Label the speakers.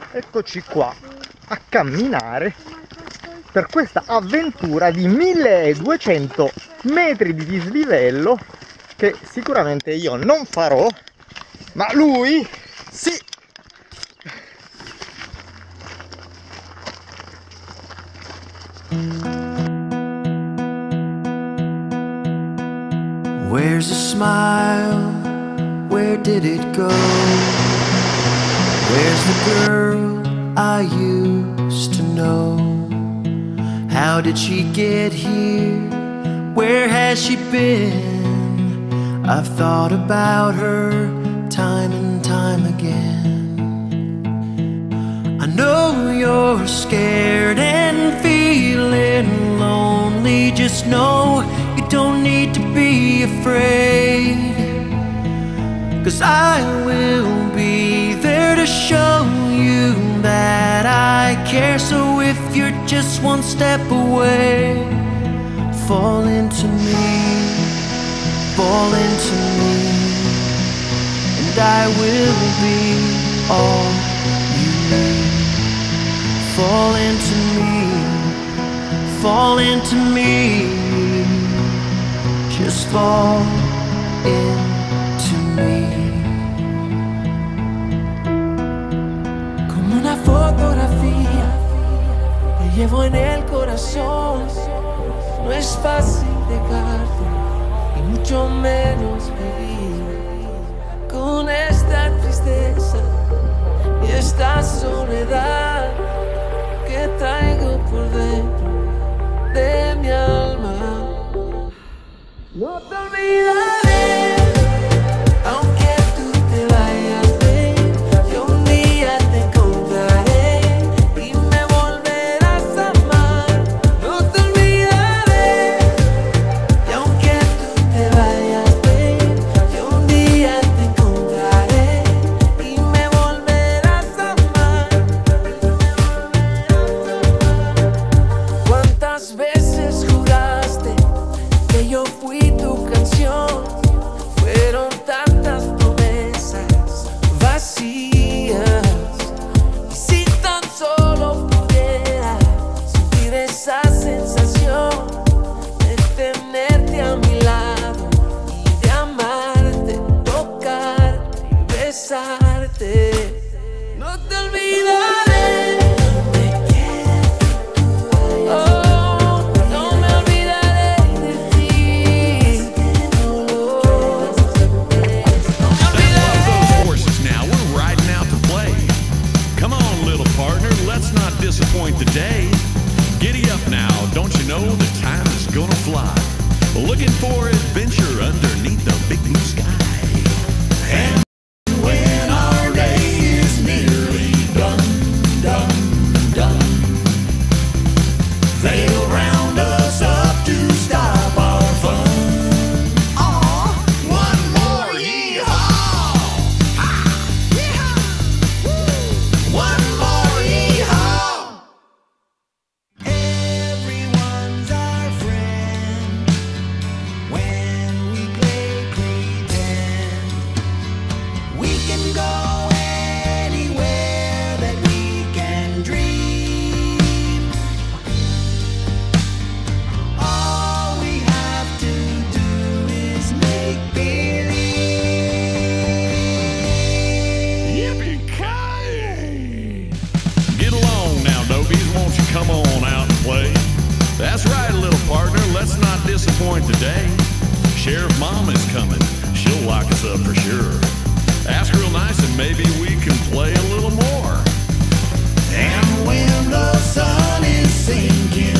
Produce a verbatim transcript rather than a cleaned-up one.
Speaker 1: Eccoci qua a camminare per questa avventura di milleduecento metri di dislivello che sicuramente io non farò, ma lui sì.
Speaker 2: Where's the smile? Where did it go? Where's the girl I used to know? How did she get here? Where has she been? I've thought about her time and time again. I know you're scared and feeling lonely. Just know you don't need to be afraid, 'cause I will be there to show you that I care. So if you're just one step away, fall into me, fall into me, and I will be all you need. Fall into me, fall into me, just fall into me.
Speaker 3: Como una fotografía, te llevo en el corazón. No es fácil dejarte, y mucho menos vivir con esta tristeza y esta soledad que traigo por dentro de mi alma. No te olvidaré, aunque tú te vayas, ven, yo un día te encontraré y me volverás a amar. No te olvidaré, y aunque tú te vayas, ven, yo un día te encontraré y me volverás a amar. ¿Cuántas veces juraste que yo fui tu canción? Fueron tantas promesas vacías. Y si tan solo pudiera sentir esa sensación de tenerte a mi lado y de amarte, tocarte y besarte. No te olvidaré. Oh, no me olvidaré de ti. No me olvidaré.
Speaker 4: Horses now, we're riding out to play. Come on, little partner, let's not disappoint the day. Giddy up now, don't you know the time is gonna fly? Looking for adventure underneath the big blue sky. And when our day is nearly done, done, done, they'll round us up to stop our fun. Aw, one more yee-haw! Ha! Yee-haw! Woo! One more yee-haw! Everyone's our friend when we play pretend. We can go anywhere that we can dream. All we have to do is make believe. Yippee-ki-yay! Get along now, Dobies. Won't you come on out and play? That's right, little partner. Let's not disappoint today. Sheriff Mom is coming. She'll lock us up for sure. Ask real nice and maybe we can play a little more. And when the sun is sinking